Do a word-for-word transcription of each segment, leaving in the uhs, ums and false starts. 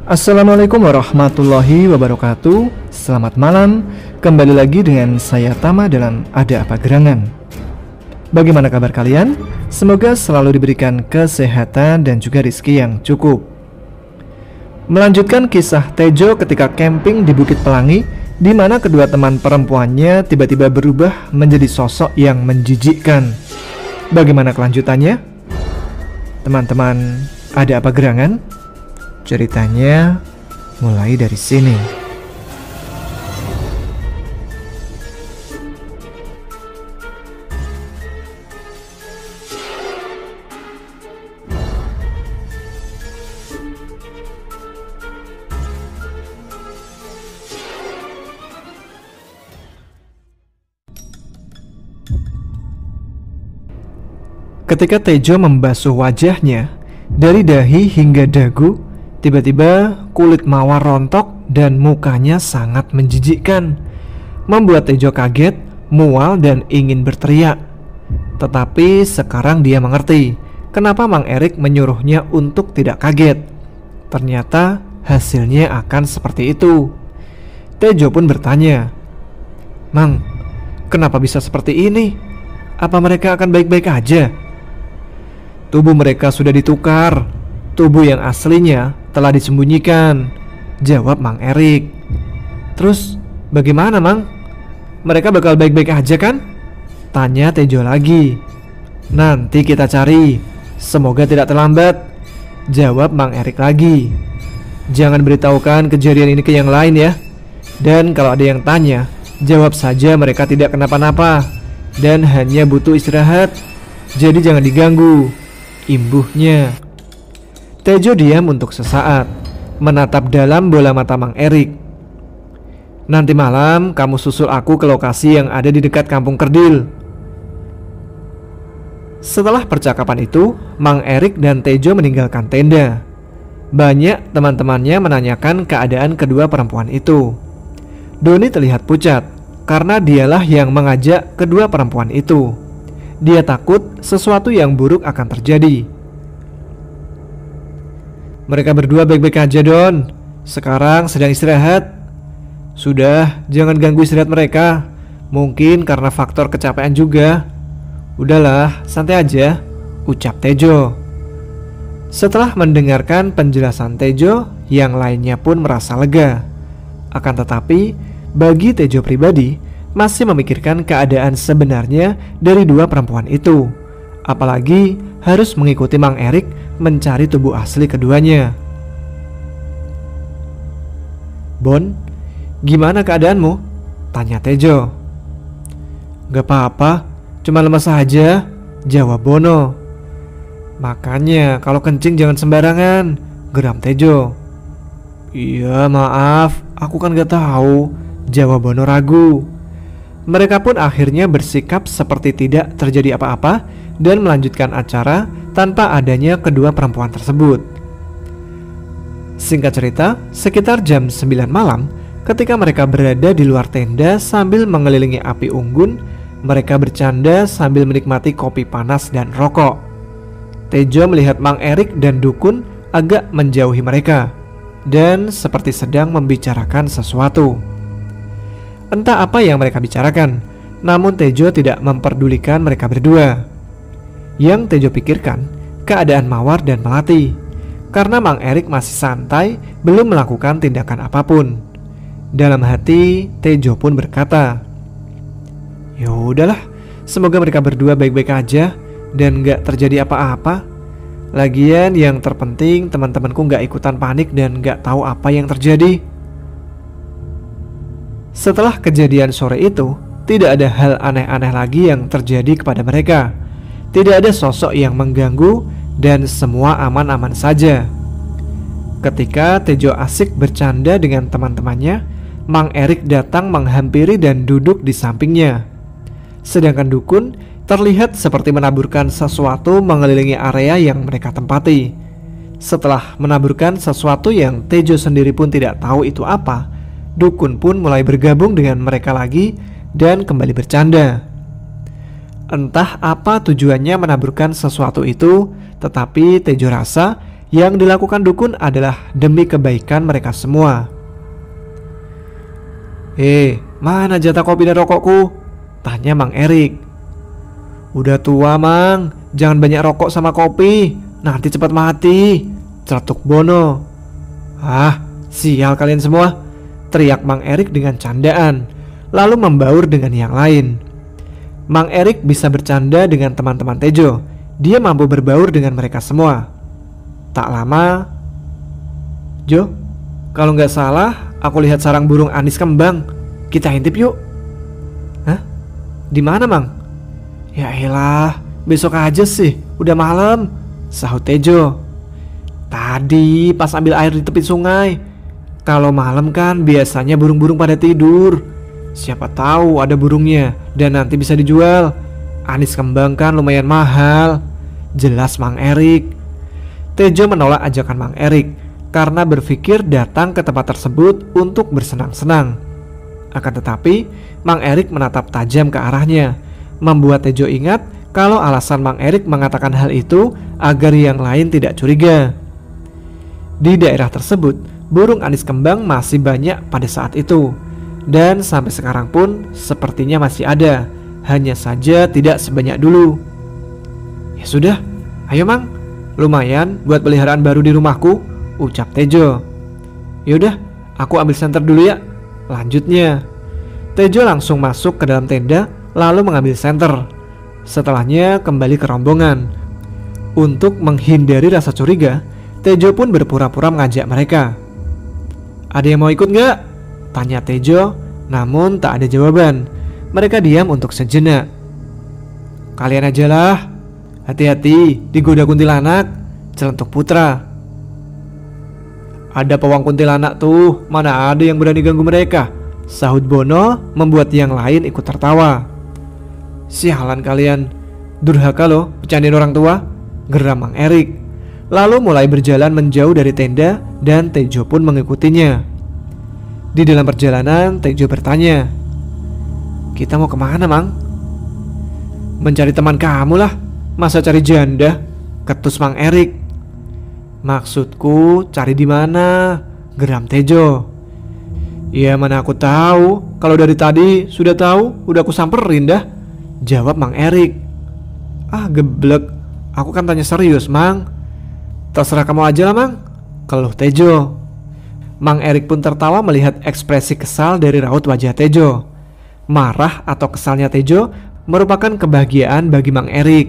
Assalamualaikum warahmatullahi wabarakatuh. Selamat malam. Kembali lagi dengan saya Tama dalam Ada Apa Gerangan. Bagaimana kabar kalian? Semoga selalu diberikan kesehatan dan juga rezeki yang cukup. Melanjutkan kisah Tejo ketika camping di Bukit Pelangi, di mana kedua teman perempuannya tiba-tiba berubah menjadi sosok yang menjijikkan. Bagaimana kelanjutannya? Teman-teman Ada Apa Gerangan? Ceritanya mulai dari sini. Ketika Tejo membasuh wajahnya dari dahi hingga dagu, tiba-tiba kulit mawar rontok dan mukanya sangat menjijikkan, membuat Tejo kaget, mual dan ingin berteriak. Tetapi sekarang dia mengerti kenapa Mang Erik menyuruhnya untuk tidak kaget. Ternyata hasilnya akan seperti itu. Tejo pun bertanya, "Mang, kenapa bisa seperti ini? Apa mereka akan baik-baik aja?" "Tubuh mereka sudah ditukar. Tubuh yang aslinya telah disembunyikan," jawab Mang Erik. "Terus bagaimana, Mang? Mereka bakal baik-baik aja kan?" tanya Tejo lagi. "Nanti kita cari. Semoga tidak terlambat," jawab Mang Erik lagi. "Jangan beritahukan kejadian ini ke yang lain ya. Dan kalau ada yang tanya, jawab saja mereka tidak kenapa-napa dan hanya butuh istirahat. Jadi jangan diganggu," imbuhnya. Tejo diam untuk sesaat, menatap dalam bola mata Mang Erik. "Nanti malam kamu susul aku ke lokasi yang ada di dekat Kampung Kerdil." Setelah percakapan itu, Mang Erik dan Tejo meninggalkan tenda. Banyak teman-temannya menanyakan keadaan kedua perempuan itu. Doni terlihat pucat karena dialah yang mengajak kedua perempuan itu. Dia takut sesuatu yang buruk akan terjadi. "Mereka berdua baik-baik aja, Don. Sekarang sedang istirahat." "Sudah, jangan ganggu istirahat mereka. Mungkin karena faktor kecapean juga." "Udahlah, santai aja," ucap Tejo. Setelah mendengarkan penjelasan Tejo, yang lainnya pun merasa lega. Akan tetapi, bagi Tejo pribadi, masih memikirkan keadaan sebenarnya dari dua perempuan itu. Apalagi harus mengikuti Mang Erik mencari tubuh asli keduanya. "Bon, gimana keadaanmu?" tanya Tejo. "Gak apa-apa, cuma lemas saja," jawab Bono. "Makanya kalau kencing jangan sembarangan," geram Tejo. "Iya maaf, aku kan gak tahu," jawab Bono ragu. Mereka pun akhirnya bersikap seperti tidak terjadi apa-apa dan melanjutkan acara tanpa adanya kedua perempuan tersebut. Singkat cerita, sekitar jam sembilan malam, ketika mereka berada di luar tenda sambil mengelilingi api unggun, mereka bercanda sambil menikmati kopi panas dan rokok. Tejo melihat Mang Erik dan Dukun agak menjauhi mereka dan seperti sedang membicarakan sesuatu. Entah apa yang mereka bicarakan, namun Tejo tidak memperdulikan mereka berdua. Yang Tejo pikirkan, keadaan Mawar dan Melati, karena Mang Erik masih santai, belum melakukan tindakan apapun. Dalam hati, Tejo pun berkata, "Ya udahlah, semoga mereka berdua baik-baik aja dan gak terjadi apa-apa. Lagian yang terpenting teman-temanku gak ikutan panik dan gak tahu apa yang terjadi." Setelah kejadian sore itu, tidak ada hal aneh-aneh lagi yang terjadi kepada mereka. Tidak ada sosok yang mengganggu dan semua aman-aman saja. Ketika Tejo asik bercanda dengan teman-temannya, Mang Erik datang menghampiri dan duduk di sampingnya. Sedangkan Dukun terlihat seperti menaburkan sesuatu mengelilingi area yang mereka tempati. Setelah menaburkan sesuatu yang Tejo sendiri pun tidak tahu itu apa, Dukun pun mulai bergabung dengan mereka lagi dan kembali bercanda. Entah apa tujuannya menaburkan sesuatu itu, tetapi Tejo rasa Yang dilakukan dukun adalah demi kebaikan mereka semua. "Eh, mana jatah kopi dan rokokku?" tanya Mang Erik. "Udah tua, Mang, jangan banyak rokok sama kopi, nanti cepat mati," celetuk Bono. "Ah, sial kalian semua," teriak Mang Erik dengan candaan, lalu membaur dengan yang lain. Mang Erik bisa bercanda dengan teman-teman Tejo. Dia mampu berbaur dengan mereka semua. Tak lama, "Jo, kalau nggak salah aku lihat sarang burung anis kembang. Kita intip yuk." "Hah? Di mana, Mang?" "Ya elah, besok aja sih, udah malam," sahut Tejo. "Tadi pas ambil air di tepi sungai. Kalau malam kan biasanya burung-burung pada tidur. Siapa tahu ada burungnya dan nanti bisa dijual. Anis kembang kan lumayan mahal," jelas Mang Erik. Tejo menolak ajakan Mang Erik karena berpikir datang ke tempat tersebut untuk bersenang-senang. Akan tetapi Mang Erik menatap tajam ke arahnya, membuat Tejo ingat kalau alasan Mang Erik mengatakan hal itu agar yang lain tidak curiga. Di daerah tersebut, burung anis kembang masih banyak pada saat itu, dan sampai sekarang pun sepertinya masih ada, hanya saja tidak sebanyak dulu. "Ya sudah, ayo Mang, lumayan buat peliharaan baru di rumahku," ucap Tejo. "Yaudah, aku ambil senter dulu ya," lanjutnya. Tejo langsung masuk ke dalam tenda lalu mengambil senter. Setelahnya kembali ke rombongan. Untuk menghindari rasa curiga, Tejo pun berpura-pura mengajak mereka. "Ada yang mau ikut nggak?" tanya Tejo, namun tak ada jawaban. Mereka diam untuk sejenak. "Kalian aja lah, hati-hati digoda kuntilanak," celentuk Putra. "Ada pawang kuntilanak tuh, mana ada yang berani ganggu mereka," sahut Bono, membuat yang lain ikut tertawa. "Sialan kalian, durhaka loh bercandain orang tua," geram Mang Erik. Lalu mulai berjalan menjauh dari tenda dan Tejo pun mengikutinya. Di dalam perjalanan Tejo bertanya, "Kita mau kemana, Mang?" "Mencari teman kamu lah, masa cari janda?" ketus Mang Erik. "Maksudku cari di mana?" geram Tejo. "Ya mana aku tahu, kalau dari tadi sudah tahu udah aku samperin dah," jawab Mang Erik. "Ah geblek, aku kan tanya serius, Mang." "Terserah kamu aja lah, Mang," keluh Tejo. Mang Erik pun tertawa melihat ekspresi kesal dari raut wajah Tejo. Marah atau kesalnya Tejo merupakan kebahagiaan bagi Mang Erik.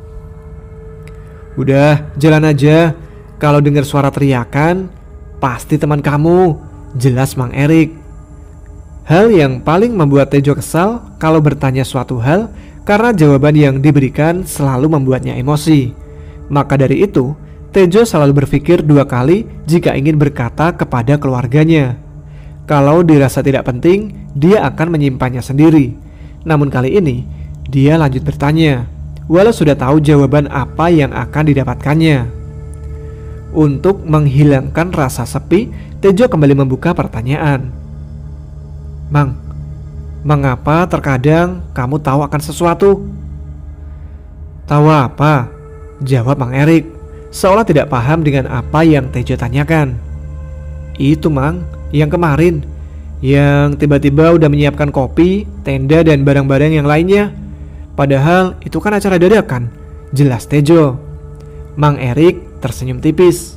"Udah, jalan aja. Kalau dengar suara teriakan, pasti teman kamu," jelas Mang Erik. Hal yang paling membuat Tejo kesal kalau bertanya suatu hal karena jawaban yang diberikan selalu membuatnya emosi. Maka dari itu, Tejo selalu berpikir dua kali jika ingin berkata kepada keluarganya. Kalau dirasa tidak penting, dia akan menyimpannya sendiri. Namun kali ini, dia lanjut bertanya, walau sudah tahu jawaban apa yang akan didapatkannya. Untuk menghilangkan rasa sepi, Tejo kembali membuka pertanyaan. "Mang, mengapa terkadang kamu tahu akan sesuatu?" "Tahu apa?" jawab Mang Erik, seolah tidak paham dengan apa yang Tejo tanyakan. "Itu, Mang, yang kemarin, yang tiba-tiba udah menyiapkan kopi, tenda, dan barang-barang yang lainnya. Padahal itu kan acara dadakan," jelas Tejo. Mang Erik tersenyum tipis.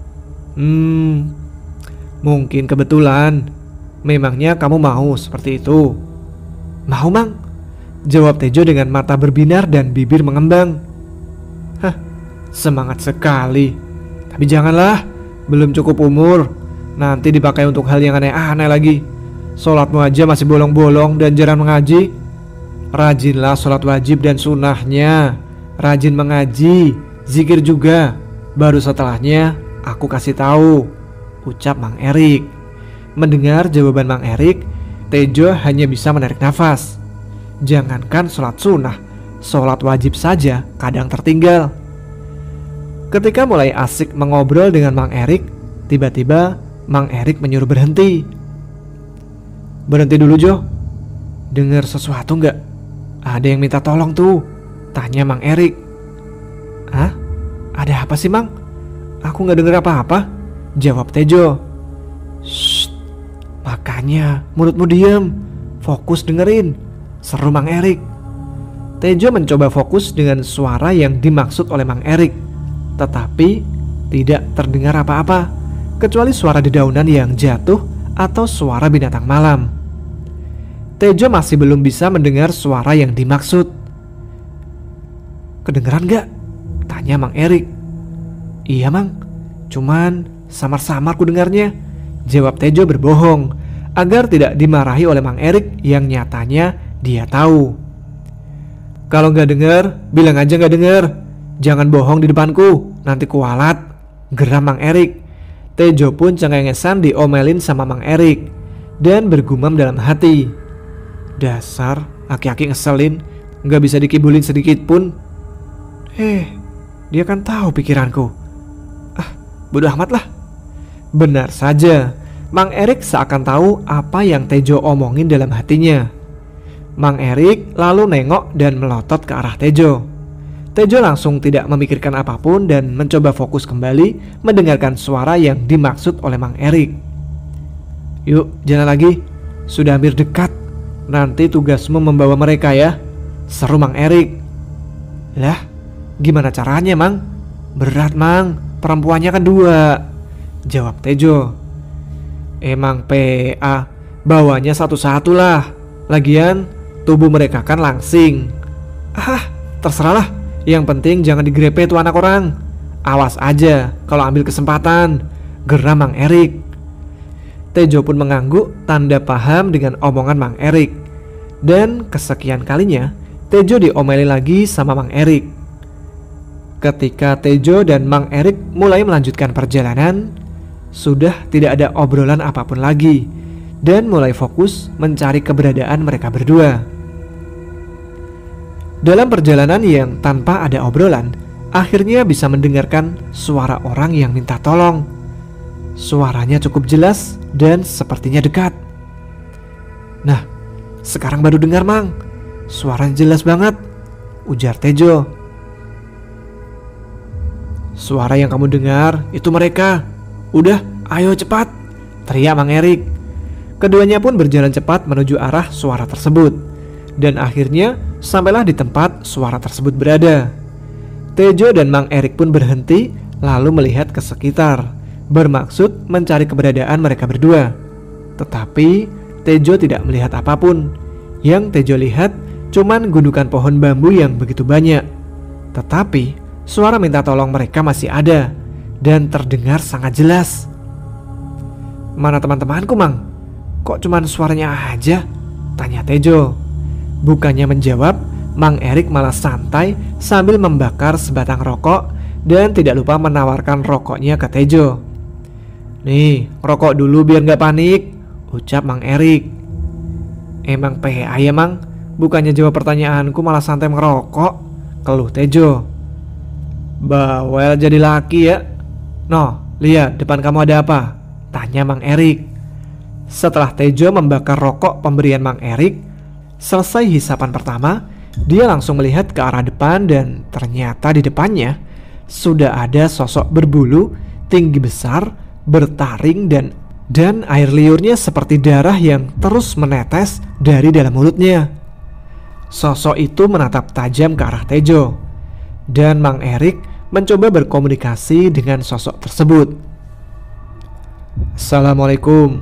Hmm, mungkin kebetulan. Memangnya kamu mau seperti itu?" "Mau, Mang," jawab Tejo dengan mata berbinar dan bibir mengembang. "Hah, semangat sekali. Tapi janganlah, belum cukup umur. Nanti dipakai untuk hal yang aneh-aneh lagi. Sholatmu aja masih bolong-bolong dan jarang mengaji. Rajinlah sholat wajib dan sunnahnya. Rajin mengaji, zikir juga. Baru setelahnya aku kasih tahu," ucap Mang Erik. Mendengar jawaban Mang Erik, Tejo hanya bisa menarik nafas. Jangankan sholat sunnah, sholat wajib saja kadang tertinggal. Ketika mulai asik mengobrol dengan Mang Erik, tiba-tiba Mang Erik menyuruh berhenti. "Berhenti dulu, Jo. Dengar sesuatu nggak? Ada yang minta tolong tuh," tanya Mang Erik. "Hah? Ada apa sih, Mang? aku nggak dengar apa-apa, jawab Tejo. Shh, makanya mulutmu diam, fokus dengerin, seru Mang Erik. Tejo mencoba fokus dengan suara yang dimaksud oleh Mang Erik, tetapi tidak terdengar apa-apa, kecuali suara dedaunan yang jatuh atau suara binatang malam. Tejo masih belum bisa mendengar suara yang dimaksud. Kedengeran gak? Tanya Mang Erik. Iya Mang, cuman samar-samar ku dengarnya, jawab Tejo berbohong agar tidak dimarahi oleh Mang Erik yang nyatanya dia tahu. Kalau gak dengar, bilang aja gak dengar. Jangan bohong di depanku, nanti kualat, geram Mang Erik. Tejo pun cengengesan diomelin sama Mang Erik dan bergumam dalam hati. Dasar aki-aki ngeselin, gak bisa dikibulin sedikit pun. Eh, dia kan tahu pikiranku. Ah, bodoh amat lah. Benar saja, Mang Erik seakan tahu apa yang Tejo omongin dalam hatinya. Mang Erik lalu nengok dan melotot ke arah Tejo. Tejo langsung tidak memikirkan apapun dan mencoba fokus kembali mendengarkan suara yang dimaksud oleh Mang Erik. Yuk, jalan lagi. Sudah hampir dekat. Nanti tugasmu membawa mereka ya, seru Mang Erik. Lah, gimana caranya Mang? Berat Mang, perempuannya kan dua, jawab Tejo. Emang P A, bawanya satu-satu lah. Lagian tubuh mereka kan langsing. Ah, terserahlah. Yang penting jangan digrepe tuh anak orang. Awas aja kalau ambil kesempatan, geram Mang Erik. Tejo pun mengangguk tanda paham dengan omongan Mang Erik. Dan kesekian kalinya Tejo diomeli lagi sama Mang Erik. Ketika Tejo dan Mang Erik mulai melanjutkan perjalanan, sudah tidak ada obrolan apapun lagi dan mulai fokus mencari keberadaan mereka berdua. Dalam perjalanan yang tanpa ada obrolan, akhirnya bisa mendengarkan suara orang yang minta tolong. Suaranya cukup jelas dan sepertinya dekat. Nah, sekarang baru dengar Mang, suaranya jelas banget, ujar Tejo. Suara yang kamu dengar itu mereka. Udah, ayo cepat, teriak Mang Erik. Keduanya pun berjalan cepat menuju arah suara tersebut. Dan akhirnya sampailah di tempat suara tersebut berada. Tejo dan Mang Erik pun berhenti lalu melihat ke sekitar, bermaksud mencari keberadaan mereka berdua. Tetapi Tejo tidak melihat apapun. Yang Tejo lihat cuman gundukan pohon bambu yang begitu banyak. Tetapi suara minta tolong mereka masih ada dan terdengar sangat jelas. Mana teman-temanku Mang? Kok cuman suaranya aja? Tanya Tejo. Bukannya menjawab, Mang Erik malah santai sambil membakar sebatang rokok dan tidak lupa menawarkan rokoknya ke Tejo. Nih, rokok dulu biar gak panik, ucap Mang Erik. Emang P A ya Mang? Bukannya jawab pertanyaanku malah santai ngerokok, keluh Tejo. Bawel jadi laki ya. Noh, lihat depan kamu ada apa? Tanya Mang Erik. Setelah Tejo membakar rokok pemberian Mang Erik, selesai hisapan pertama, dia langsung melihat ke arah depan dan ternyata di depannya sudah ada sosok berbulu, tinggi besar, bertaring dan dan air liurnya seperti darah yang terus menetes dari dalam mulutnya. Sosok itu menatap tajam ke arah Tejo. Dan Mang Erik mencoba berkomunikasi dengan sosok tersebut. Assalamualaikum.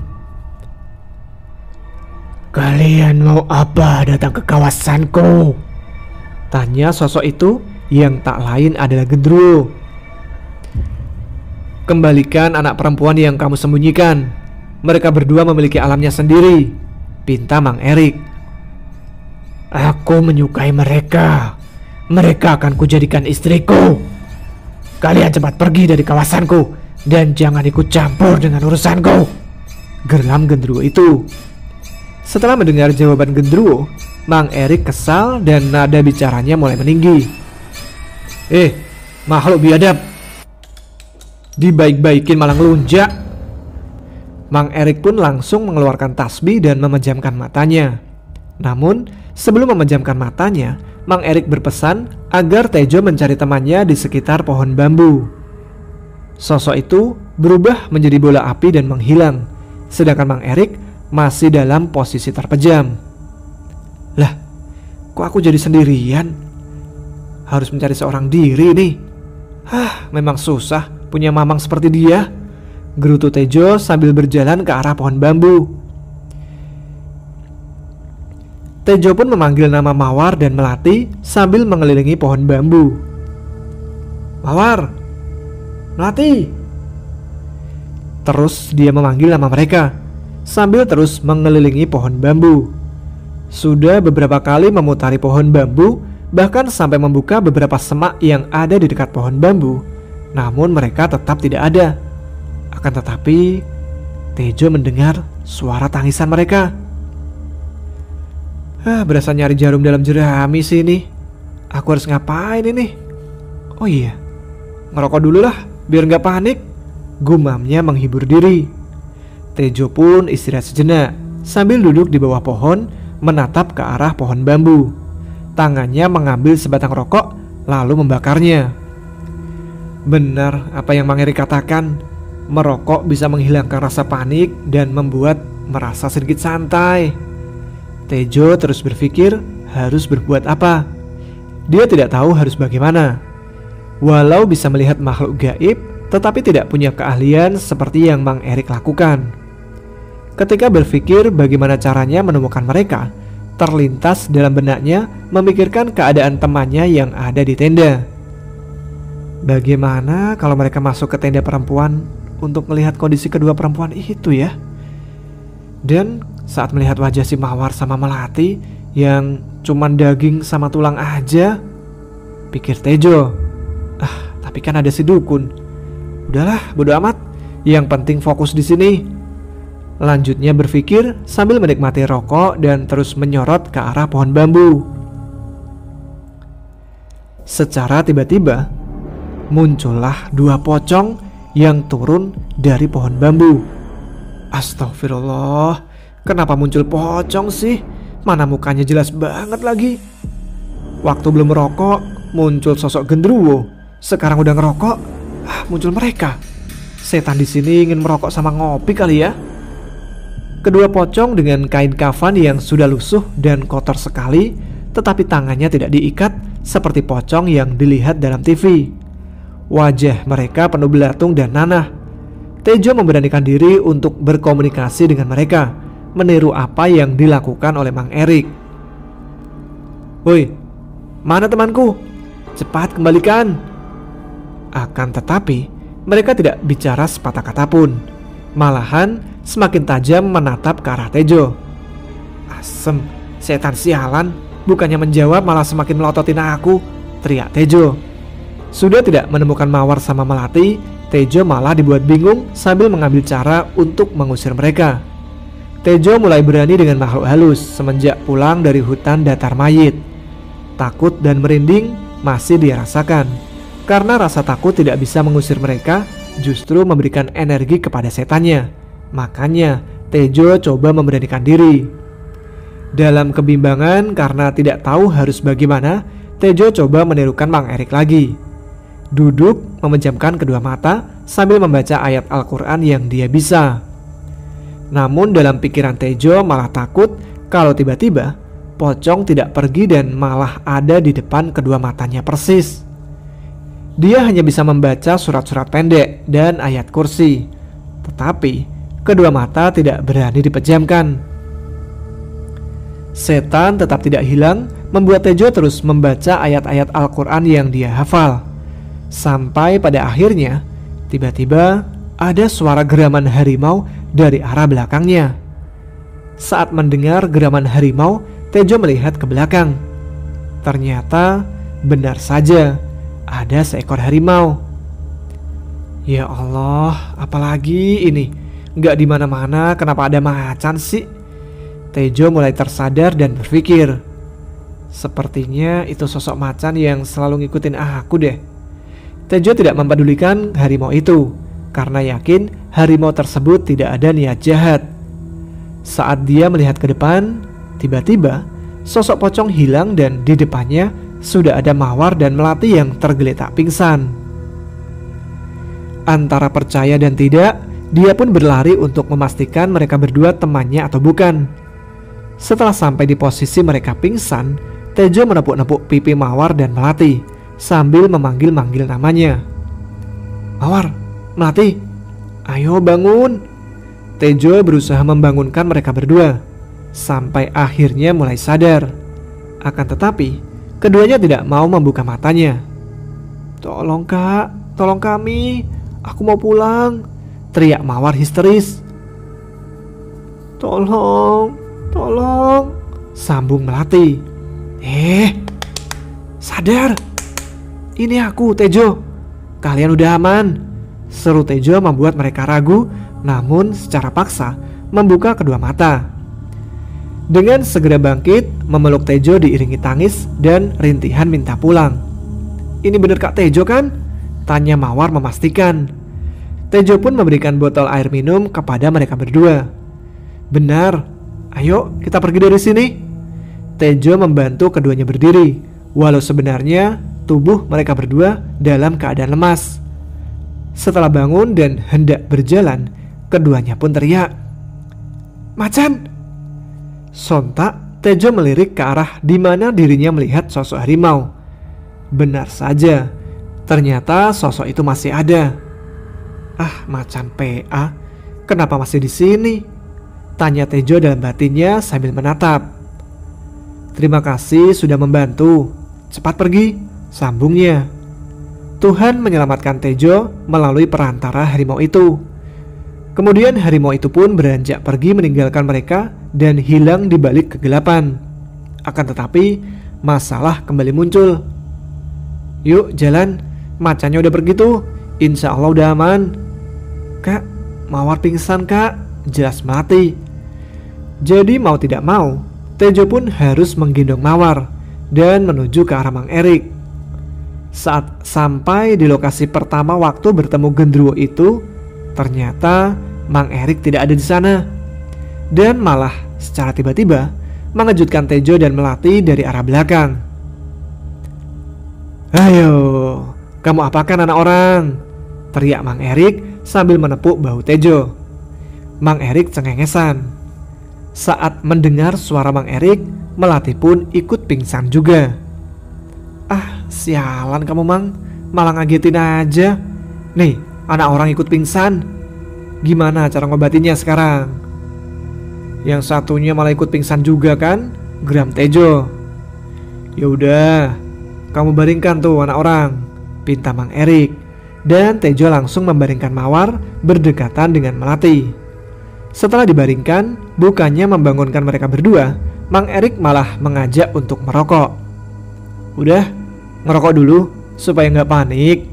Kalian mau apa datang ke kawasanku? Tanya sosok itu yang tak lain adalah Gendruwo. Kembalikan anak perempuan yang kamu sembunyikan. Mereka berdua memiliki alamnya sendiri, pinta Mang Erik. Aku menyukai mereka. Mereka akan kujadikan istriku. Kalian cepat pergi dari kawasanku dan jangan ikut campur dengan urusanku, geram Gendruwo itu. Setelah mendengar jawaban Gendruwo, Mang Erik kesal dan nada bicaranya mulai meninggi. Eh, makhluk biadab, dibaik-baikin malah ngelunjak. Mang Erik pun langsung mengeluarkan tasbih dan memejamkan matanya. Namun sebelum memejamkan matanya, Mang Erik berpesan agar Tejo mencari temannya di sekitar pohon bambu. Sosok itu berubah menjadi bola api dan menghilang, sedangkan Mang Erik masih dalam posisi terpejam. Lah, kok aku jadi sendirian? Harus mencari seorang diri nih. Hah, memang susah punya mamang seperti dia, gerutu Tejo sambil berjalan ke arah pohon bambu. Tejo pun memanggil nama Mawar dan Melati sambil mengelilingi pohon bambu. Mawar, Melati. Terus dia memanggil nama mereka sambil terus mengelilingi pohon bambu. Sudah beberapa kali memutari pohon bambu, bahkan sampai membuka beberapa semak yang ada di dekat pohon bambu. Namun mereka tetap tidak ada. Akan tetapi Tejo mendengar suara tangisan mereka. Ah, berasa nyari jarum dalam jerami sih ini. Aku harus ngapain ini? Oh iya, ngerokok dulu lah biar gak panik, gumamnya menghibur diri. Tejo pun istirahat sejenak sambil duduk di bawah pohon menatap ke arah pohon bambu. Tangannya mengambil sebatang rokok lalu membakarnya. Benar apa yang Mang Erik katakan, merokok bisa menghilangkan rasa panik dan membuat merasa sedikit santai. Tejo terus berpikir harus berbuat apa. Dia tidak tahu harus bagaimana. Walau bisa melihat makhluk gaib, tetapi tidak punya keahlian seperti yang Mang Erik lakukan. Ketika berpikir bagaimana caranya menemukan mereka, terlintas dalam benaknya memikirkan keadaan temannya yang ada di tenda. Bagaimana kalau mereka masuk ke tenda perempuan untuk melihat kondisi kedua perempuan itu ya? Dan saat melihat wajah si Mawar sama Melati yang cuman daging sama tulang aja, pikir Tejo, ah tapi kan ada si dukun. Udahlah, bodo amat. Yang penting fokus di sini. Lanjutnya berpikir sambil menikmati rokok dan terus menyorot ke arah pohon bambu. Secara tiba-tiba muncullah dua pocong yang turun dari pohon bambu. Astagfirullah, kenapa muncul pocong sih? Mana mukanya jelas banget lagi. Waktu belum merokok muncul sosok genderuwo, sekarang udah ngerokok, ah, muncul mereka. Setan di sini ingin merokok sama ngopi kali ya. Kedua pocong dengan kain kafan yang sudah lusuh dan kotor sekali, tetapi tangannya tidak diikat seperti pocong yang dilihat dalam T V. Wajah mereka penuh belatung dan nanah. Tejo memberanikan diri untuk berkomunikasi dengan mereka, meniru apa yang dilakukan oleh Mang Erik. Woi, mana temanku? Cepat kembalikan. Akan tetapi mereka tidak bicara sepatah kata pun, malahan semakin tajam menatap ke arah Tejo. Asem, setan sialan, bukannya menjawab malah semakin melototin aku, teriak Tejo. Sudah tidak menemukan Mawar sama Melati, Tejo malah dibuat bingung sambil mengambil cara untuk mengusir mereka. Tejo mulai berani dengan makhluk halus semenjak pulang dari hutan datar mayit. Takut dan merinding masih dia rasakan, karena rasa takut tidak bisa mengusir mereka, justru memberikan energi kepada setannya. Makanya Tejo coba memberanikan diri. Dalam kebimbangan karena tidak tahu harus bagaimana, Tejo coba menirukan Mang Erik lagi. Duduk memejamkan kedua mata sambil membaca ayat Al-Quran yang dia bisa. Namun dalam pikiran Tejo malah takut kalau tiba-tiba pocong tidak pergi dan malah ada di depan kedua matanya persis. Dia hanya bisa membaca surat-surat pendek dan ayat kursi, tetapi kedua mata tidak berani dipejamkan. Setan tetap tidak hilang, membuat Tejo terus membaca ayat-ayat Al-Quran yang dia hafal. Sampai pada akhirnya tiba-tiba ada suara geraman harimau dari arah belakangnya. Saat mendengar geraman harimau, Tejo melihat ke belakang. Ternyata benar saja ada seekor harimau. Ya Allah, apalagi ini? Gak di mana-mana, kenapa ada macan sih? Tejo mulai tersadar dan berpikir, sepertinya itu sosok macan yang selalu ngikutin aku deh. Tejo tidak mempedulikan harimau itu karena yakin harimau tersebut tidak ada niat jahat. Saat dia melihat ke depan, tiba-tiba sosok pocong hilang dan di depannya sudah ada Mawar dan Melati yang tergeletak pingsan. Antara percaya dan tidak, dia pun berlari untuk memastikan mereka berdua temannya atau bukan. Setelah sampai di posisi mereka pingsan, Tejo menepuk-nepuk pipi Mawar dan Melati sambil memanggil-manggil namanya. "Mawar, Melati, ayo bangun." Tejo berusaha membangunkan mereka berdua sampai akhirnya mulai sadar. Akan tetapi, keduanya tidak mau membuka matanya. "Tolong kak, tolong kami, aku mau pulang," teriak Mawar histeris. "Tolong, tolong," sambung Melati. "Eh, sadar, ini aku Tejo, kalian udah aman," seru Tejo membuat mereka ragu, namun secara paksa membuka kedua mata. Dengan segera bangkit, memeluk Tejo diiringi tangis dan rintihan minta pulang. "Ini bener Kak Tejo kan?" tanya Mawar memastikan. Tejo pun memberikan botol air minum kepada mereka berdua. "Benar, ayo kita pergi dari sini." Tejo membantu keduanya berdiri, walau sebenarnya tubuh mereka berdua dalam keadaan lemas. Setelah bangun dan hendak berjalan, keduanya pun teriak, "Macan!" Sontak Tejo melirik ke arah di mana dirinya melihat sosok harimau. Benar saja, ternyata sosok itu masih ada. "Ah, macan P A, kenapa masih di sini?" tanya Tejo dalam batinnya sambil menatap. "Terima kasih sudah membantu. Cepat pergi," sambungnya. Tuhan menyelamatkan Tejo melalui perantara harimau itu. Kemudian harimau itu pun beranjak pergi meninggalkan mereka dan hilang di balik kegelapan. Akan tetapi, masalah kembali muncul. "Yuk jalan, macannya udah pergi tuh, insya Allah udah aman." "Kak, Mawar pingsan kak, jelas mati." Jadi mau tidak mau, Tejo pun harus menggendong Mawar dan menuju ke arah Mang Erik. Saat sampai di lokasi pertama waktu bertemu genderuwo itu, ternyata Mang Erik tidak ada di sana. Dan malah secara tiba-tiba mengejutkan Tejo dan Melati dari arah belakang. "Ayo, kamu apakan anak orang?" teriak Mang Erik sambil menepuk bahu Tejo. Mang Erik cengengesan. Saat mendengar suara Mang Erik, Melati pun ikut pingsan juga. "Ah, sialan kamu Mang, malah ngagetin aja. Nih, anak orang ikut pingsan. Gimana cara ngobatinnya sekarang?" "Yang satunya malah ikut pingsan juga kan?" geram Tejo. "Ya udah, kamu baringkan tuh anak orang," pinta Mang Erik. Dan Tejo langsung membaringkan Mawar berdekatan dengan Melati. Setelah dibaringkan, bukannya membangunkan mereka berdua, Mang Erik malah mengajak untuk merokok. "Udah, ngerokok dulu supaya nggak panik."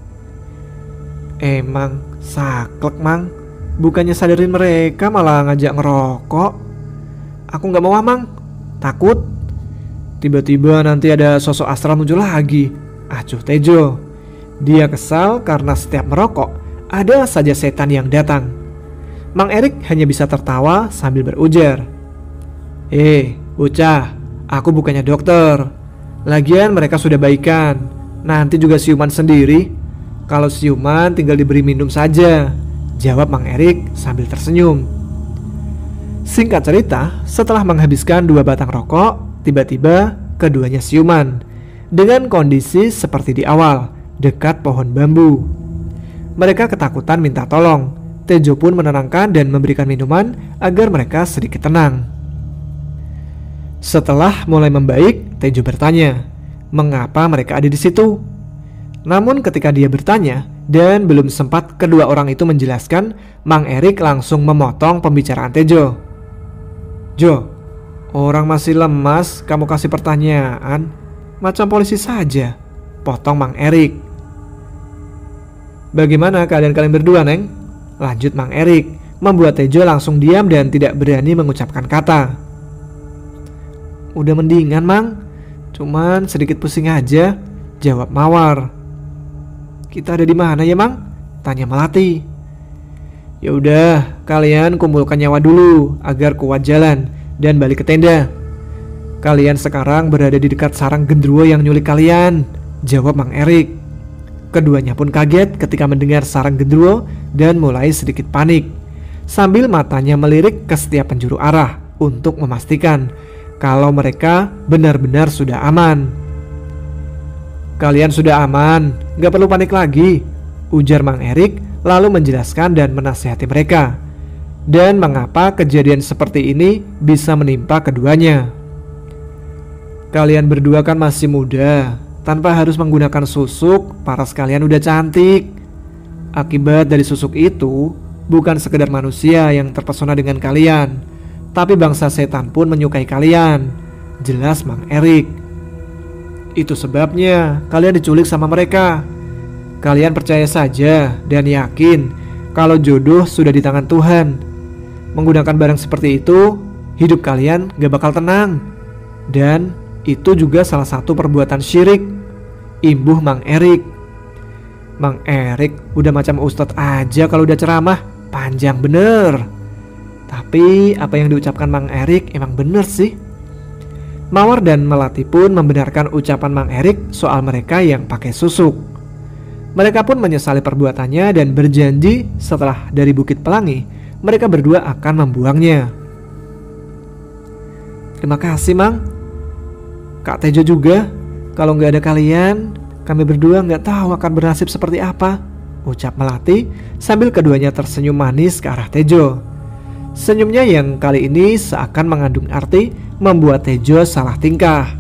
"Emang saklek Mang, bukannya sadarin mereka malah ngajak ngerokok." "Aku nggak mau Mang, takut tiba-tiba nanti ada sosok astral muncul lagi," acuh Tejo. Dia kesal karena setiap merokok ada saja setan yang datang. Mang Erik hanya bisa tertawa sambil berujar, "Eh, bocah, aku bukannya dokter. Lagian mereka sudah baikan, nanti juga siuman sendiri. Kalau siuman tinggal diberi minum saja," jawab Mang Erik sambil tersenyum. Singkat cerita, setelah menghabiskan dua batang rokok, tiba-tiba keduanya siuman dengan kondisi seperti di awal, dekat pohon bambu. Mereka ketakutan minta tolong. Tejo pun menenangkan dan memberikan minuman agar mereka sedikit tenang. Setelah mulai membaik, Tejo bertanya, mengapa mereka ada di situ? Namun ketika dia bertanya dan belum sempat kedua orang itu menjelaskan, Mang Erik langsung memotong pembicaraan Tejo. "Jo, orang masih lemas, kamu kasih pertanyaan macam polisi saja," potong Mang Erik. "Bagaimana keadaan kalian berdua, Neng?" lanjut Mang Erik, membuat Tejo langsung diam dan tidak berani mengucapkan kata. "Udah mendingan Mang, cuman sedikit pusing aja," jawab Mawar. "Kita ada di mana ya Mang?" tanya Melati. "Ya udah, kalian kumpulkan nyawa dulu agar kuat jalan dan balik ke tenda. Kalian sekarang berada di dekat sarang genderuwo yang nyulik kalian," jawab Mang Erik. Keduanya pun kaget ketika mendengar sarang genderuwo dan mulai sedikit panik, sambil matanya melirik ke setiap penjuru arah untuk memastikan kalau mereka benar-benar sudah aman. "Kalian sudah aman, gak perlu panik lagi," ujar Mang Erik lalu menjelaskan dan menasihati mereka, dan mengapa kejadian seperti ini bisa menimpa keduanya. "Kalian berdua kan masih muda, tanpa harus menggunakan susuk, paras kalian udah cantik. Akibat dari susuk itu, bukan sekedar manusia yang terpesona dengan kalian, tapi bangsa setan pun menyukai kalian," jelas Mang Erik. "Itu sebabnya kalian diculik sama mereka. Kalian percaya saja dan yakin kalau jodoh sudah di tangan Tuhan. Menggunakan barang seperti itu, hidup kalian gak bakal tenang. Dan itu juga salah satu perbuatan syirik," imbuh Mang Erik. Mang Erik udah macam ustadz aja kalau udah ceramah, panjang bener. Tapi apa yang diucapkan Mang Erik emang bener sih. Mawar dan Melati pun membenarkan ucapan Mang Erik soal mereka yang pakai susuk. Mereka pun menyesali perbuatannya dan berjanji setelah dari Bukit Pelangi, mereka berdua akan membuangnya. "Terima kasih, Mang. Kak Tejo juga. Kalau nggak ada kalian, kami berdua nggak tahu akan bernasib seperti apa," ucap Melati sambil keduanya tersenyum manis ke arah Tejo. Senyumnya yang kali ini seakan mengandung arti membuat Tejo salah tingkah.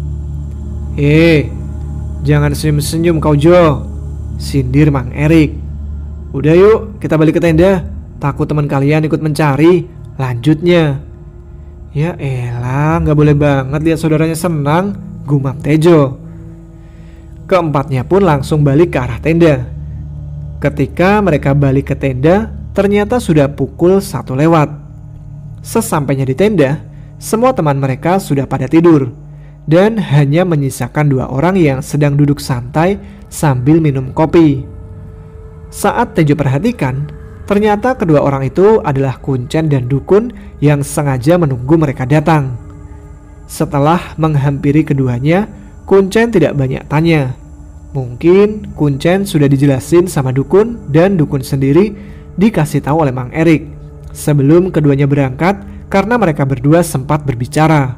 "Eh, jangan senyum-senyum kau Jo," sindir Mang Erik. "Udah yuk kita balik ke tenda, takut teman kalian ikut mencari," lanjutnya. "Ya elah, gak boleh banget lihat saudaranya senang," gumam Tejo. Keempatnya pun langsung balik ke arah tenda. Ketika mereka balik ke tenda, ternyata sudah pukul satu lewat. Sesampainya di tenda, semua teman mereka sudah pada tidur, dan hanya menyisakan dua orang yang sedang duduk santai sambil minum kopi. Saat Tejo perhatikan, ternyata kedua orang itu adalah Kuncen dan Dukun yang sengaja menunggu mereka datang. Setelah menghampiri keduanya, Kuncen tidak banyak tanya. Mungkin Kuncen sudah dijelasin sama Dukun, dan Dukun sendiri dikasih tahu oleh Mang Erik sebelum keduanya berangkat karena mereka berdua sempat berbicara.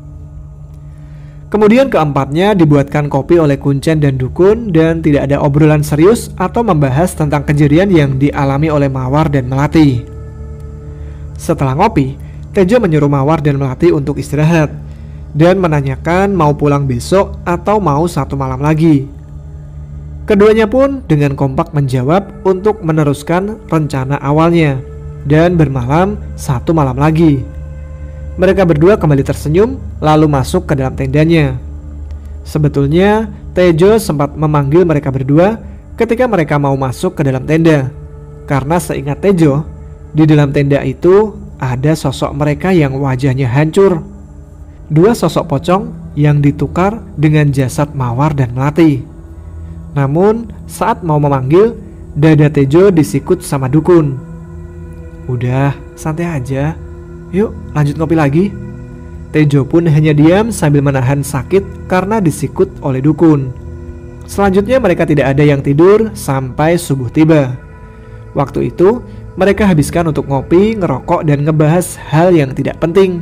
Kemudian keempatnya dibuatkan kopi oleh Kuncen dan Dukun, dan tidak ada obrolan serius atau membahas tentang kejadian yang dialami oleh Mawar dan Melati. Setelah ngopi, Tejo menyuruh Mawar dan Melati untuk istirahat dan menanyakan mau pulang besok atau mau satu malam lagi. Keduanya pun dengan kompak menjawab untuk meneruskan rencana awalnya dan bermalam satu malam lagi. Mereka berdua kembali tersenyum lalu masuk ke dalam tendanya. Sebetulnya Tejo sempat memanggil mereka berdua ketika mereka mau masuk ke dalam tenda, karena seingat Tejo, di dalam tenda itu ada sosok mereka yang wajahnya hancur. Dua sosok pocong yang ditukar dengan jasad Mawar dan Melati. Namun saat mau memanggil, dada Tejo disikut sama Dukun. "Udah, santai aja. Yuk lanjut ngopi lagi." Tejo pun hanya diam sambil menahan sakit karena disikut oleh Dukun. Selanjutnya mereka tidak ada yang tidur sampai subuh tiba. Waktu itu mereka habiskan untuk ngopi, ngerokok, dan ngebahas hal yang tidak penting.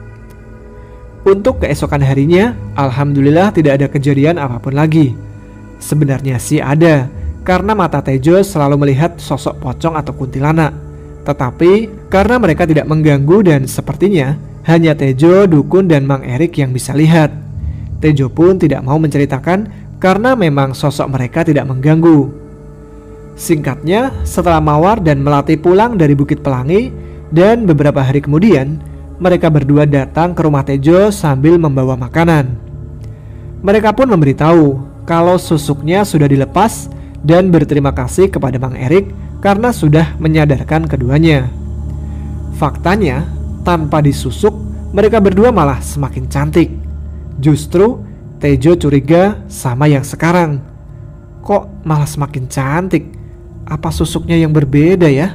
Untuk keesokan harinya, alhamdulillah tidak ada kejadian apapun lagi. Sebenarnya sih ada, karena mata Tejo selalu melihat sosok pocong atau kuntilanak. Tetapi karena mereka tidak mengganggu dan sepertinya hanya Tejo, Dukun, dan Mang Erik yang bisa lihat, Tejo pun tidak mau menceritakan karena memang sosok mereka tidak mengganggu. Singkatnya, setelah Mawar dan Melati pulang dari Bukit Pelangi dan beberapa hari kemudian, mereka berdua datang ke rumah Tejo sambil membawa makanan. Mereka pun memberitahu kalau susuknya sudah dilepas dan berterima kasih kepada Mang Erik karena sudah menyadarkan keduanya. Faktanya, tanpa disusuk, mereka berdua malah semakin cantik. Justru Tejo curiga sama yang sekarang. Kok malah semakin cantik? Apa susuknya yang berbeda ya?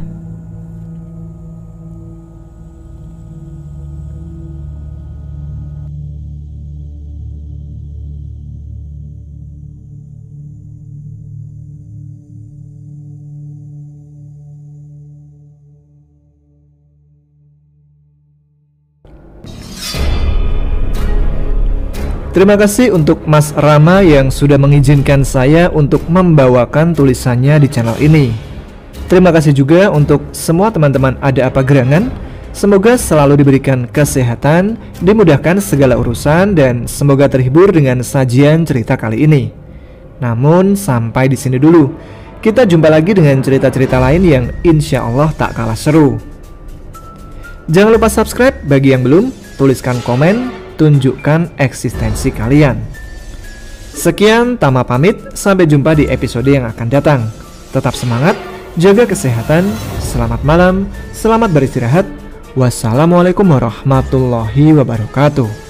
Terima kasih untuk Mas Rama yang sudah mengizinkan saya untuk membawakan tulisannya di channel ini. Terima kasih juga untuk semua teman-teman Ada Apa Gerangan. Semoga selalu diberikan kesehatan, dimudahkan segala urusan, dan semoga terhibur dengan sajian cerita kali ini. Namun sampai di sini dulu. Kita jumpa lagi dengan cerita-cerita lain yang insya Allah tak kalah seru. Jangan lupa subscribe bagi yang belum, tuliskan komen, tunjukkan eksistensi kalian. Sekian, Tama pamit, sampai jumpa di episode yang akan datang. Tetap semangat, jaga kesehatan, selamat malam, selamat beristirahat. Wassalamualaikum warahmatullahi wabarakatuh.